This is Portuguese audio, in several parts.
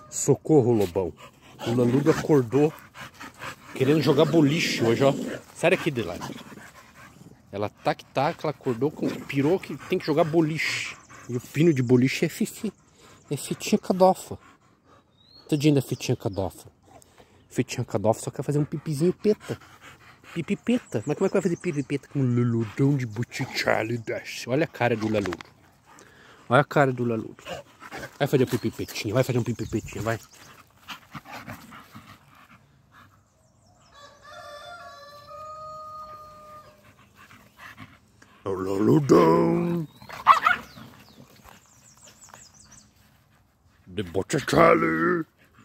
Socorro, Lobão. O Laludo acordou querendo jogar boliche hoje, ó. Sai daqui de lá. Ela tá que tá, que ela acordou, pirou que tem que jogar boliche. E o pino de boliche é fifi. É fitinha cadofa. Tadinha da fitinha cadofa. Fitinha cadofa só quer fazer um pipizinho peta. Pipipeta. Mas como é que vai fazer pipipeta com um Laludão de butichale desce? Olha a cara do Laludo. Olha a cara do Laludo. Vai fazer um pipipetinho, vai fazer um pipipetinho, vai. O Laludão de butichale.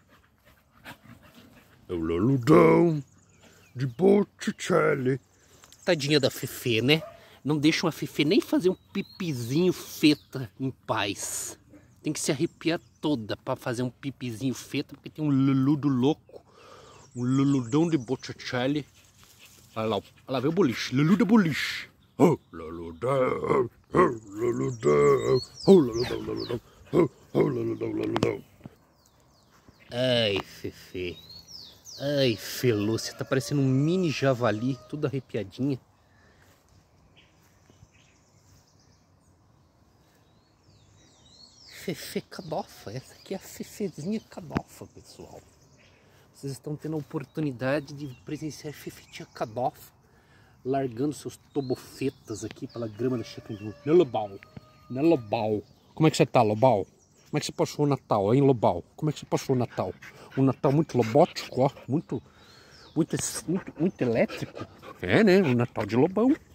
O Laludão de butichale. Tadinha da Fefe, né? Não deixa uma Fefe nem fazer um pipizinho feta em paz. Tem que se arrepiar toda para fazer um pipizinho feta, porque tem um Laludo louco. Um Laludão de butichale. Olha lá vem o boliche. Laludo boliche. Oh, Laludão. Oh, Laludão. Oh, Laludão, Laludão. Oh, Laludão, Laludão. Ai, Fefe. Ai, Felúcia, tá parecendo um mini javali, tudo arrepiadinha. Fefe cadofa, essa aqui é a Fefezinha cadofa, pessoal. Vocês estão tendo a oportunidade de presenciar a Fefetinha cadofa largando seus tobofetas aqui pela grama da Chacandinha. Né, Lobal? Né, Lobal? Como é que você tá, Lobal? Como é que você passou o Natal, hein, Lobal? Como é que você passou o Natal? Um Natal muito lobótico, ó. Muito elétrico. É, né? Um Natal de Lobão.